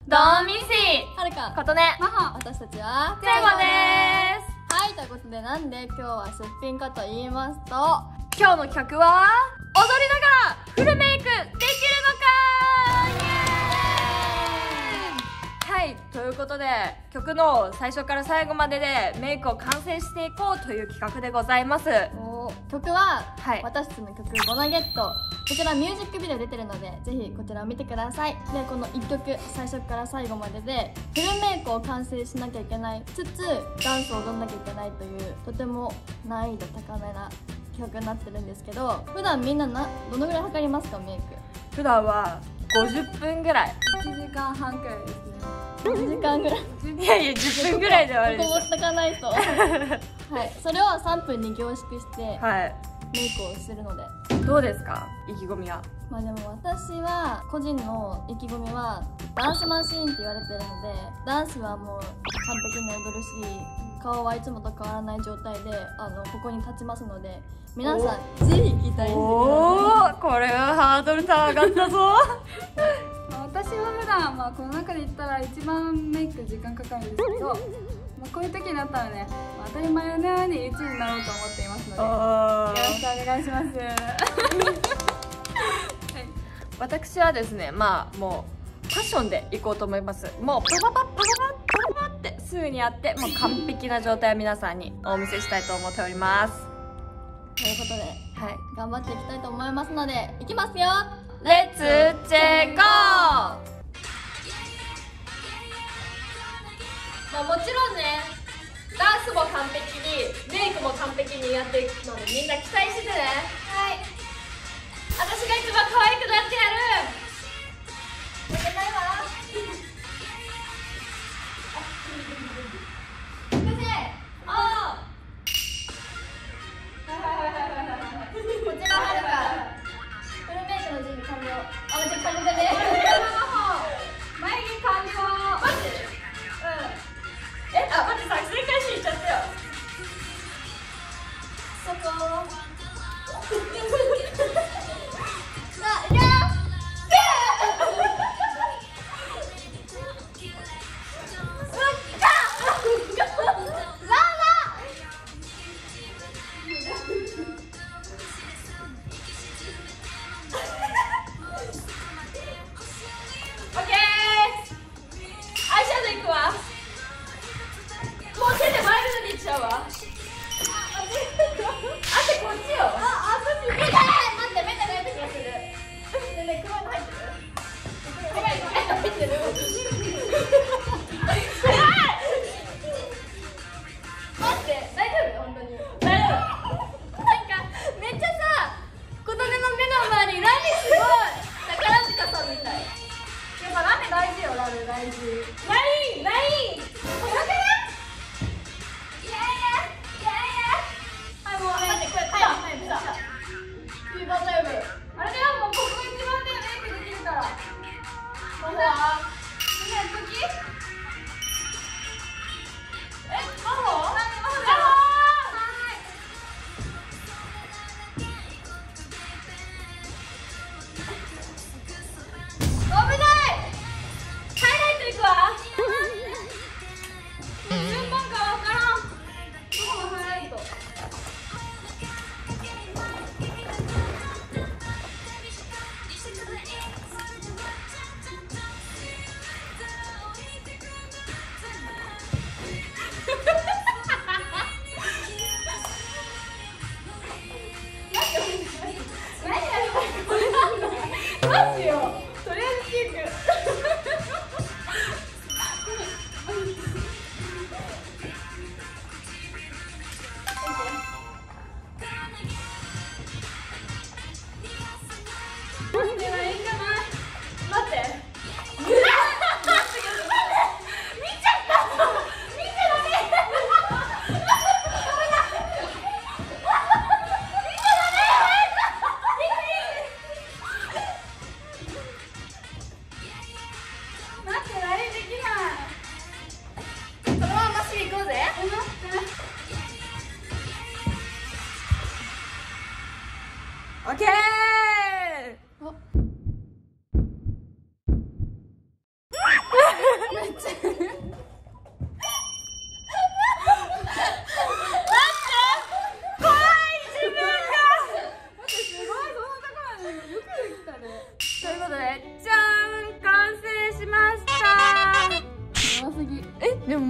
ドミシはるか、 ことねマホ。 私たちは最後ではい、ということで、なんで今日はすっぴんかと言いますと、 す。今日の企画は踊りながらフルメイクできるのかイエーイ。はい、ということで曲の最初から最後まででメイクを完成していこうという企画でございます。 曲は、 はい私たちの曲「ゴナゲット」、こちらミュージックビデオ出てるのでぜひこちらを見てください。でこの1曲最初から最後まででフルメイクを完成しなきゃいけないつつダンスを踊んなきゃいけないというとても難易度高めな企画になってるんですけど、普段みんなどのぐらいかかりますか？メイク普段は50分ぐらい。 1時間半くらいですね。 1時間ぐらいいやいや10分ぐらいで終わるでしここ持ってかないとはい、それを3分に凝縮してょ。はい、 メイクをするので、 どうですか意気込みは。 まあでも私は個人の意気込みはダンスマシーンって言われてるので、ダンスはもう完璧に踊るし、顔はいつもと変わらない状態でここに立ちますので、皆さんぜひ期待してください。 おお、これはハードル上がったぞ私は普段、この中で言ったら一番メイク時間かかるんですけど、こういう時になったらね、当たり前のように1位になろうと思っていますので、よろしくお願いします私はですね、もうパッションでいこうと思います。もうパパパッパパパッパパパってすぐにやって、もう完璧な状態を皆さんにお見せしたいと思っております。 ということではい、 頑張っていきたいと思いますので、いきますよ。 レッツチェゴー。もちろんね、ダンスも完璧にメイクも完璧にやっていくので、みんな期待しててね。はい、私が一番可愛くなってやる。負けないわ。 こちらはるかフルメイクの準備完了。あ、めっちゃ完了だね眉毛完了。 マジ？待って、作戦開始しちゃったよ。 そこさあ、いくよオッケー。アイシャドウいくわ。もう手でマイルドにいっちゃうわ。あってこっちよ。 待って、目がない気がする。ね、黒いの入ってる？黒いの入ってる？待って、大丈夫？本当に大丈夫。なんかめっちゃさ、琴音の目の周りラメすごい。宝塚さんみたい。 やっぱラメ大事よ、ラメ大事。 ラインライン。これだけね。いやいやいやいや。はい、もう待って、これタイムさ。 フィーバータイム。 あれだよ、もうここ一番でメイクできるから。 ここはみんなやっとき。 マホ？危ない。ハイライトいくわ。順番かわからん。どこのハイライト？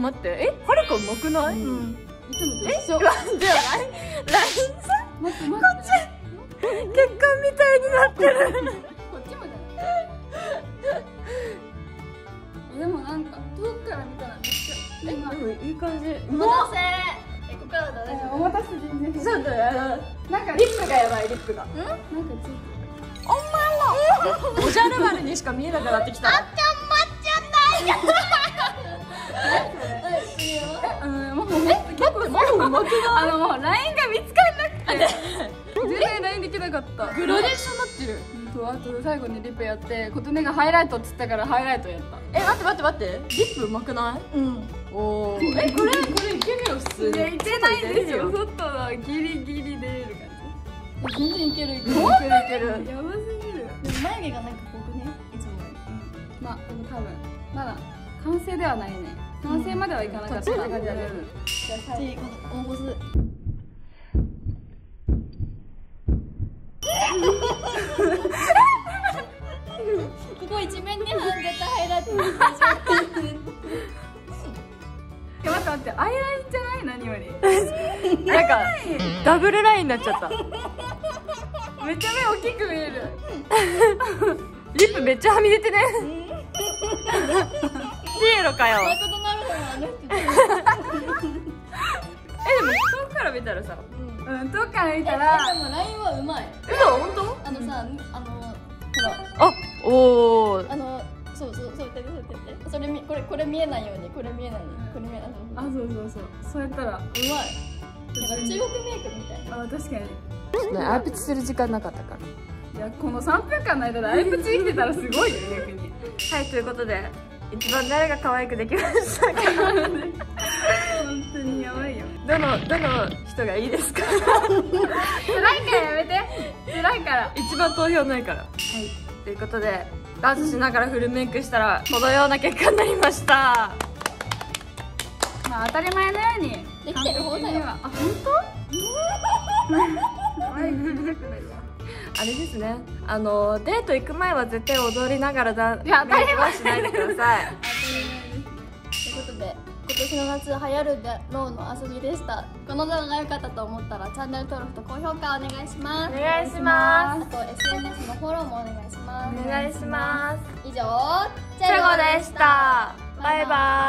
待って、はるかうまくない？ いつもと一緒。 じゃあ LINE さ待って。 結婚みたいになってる。 こっちもじゃない。でもなんか遠くから見たらめっちゃでもいい感じ。 お待たせ。ここからだ大丈お待たせ全然。 そうだよ。 なんかリップがやばい、リップが。 なんかついてる。 おじゃる丸にしか見えなくなってきた。 もう結構もううまくない？ もう LINE が見つからなくて全然 LINE できなかった。 グラデーションになってる。 あと最後にリップやって琴音がハイライトっつったからハイライトやった。 待ってリップうまくない？おお。これいけるよ普通に。 いけないですよ。外のギリギリ出れる感じ。全然いけるいける。やばすぎる。 でも眉毛がなんか濃くね、いつもより。 まあでも多分まだ完成ではないね。完成まではいかなかった感じだけど。じゃあ次この応募す。ここ一面に絶対ハイライトにしてしまった。 待ってアイラインじゃない？何よりなんかダブルラインになっちゃった。 めっちゃ目大きく見える。 リップめっちゃはみ出てね。ピエロかよ。 マクドナルドのあの人。 でも遠くから見たらさ。 遠くから見たら。 でもラインはうまい。 嘘本当？ さほら。 あ、おお。 そうこれ見えないように、これ見えないように、これ見えない。 あ、そうそうやったらうまい。 なんか中国メイクみたいな。 あ、確かに。 アイプチする時間なかったから。 いや、この3分間の間でアイプチ生きてたらすごいよ逆に。 はい、ということで一番誰が可愛くできましたか？ 本当にやばいよ。 どの人がいいですか？ 辛いからやめて。辛いから。 一番投票ないから。はい、ということでダンスしながらフルメイクしたらこのような結果になりました。 まあ当たり前のようにできてる方だよ。 あ、本あれですね、デート行く前は絶対踊りながらいや当たり前メイクはしないでください。 ということで今年の夏流行るでろうの遊びでした。この動画が良かったと思ったらチャンネル登録と高評価お願いします。 お願いしまあと SNS のフォローもお願いします。 す。お願いします。 以上チェゴでした。バイバイ。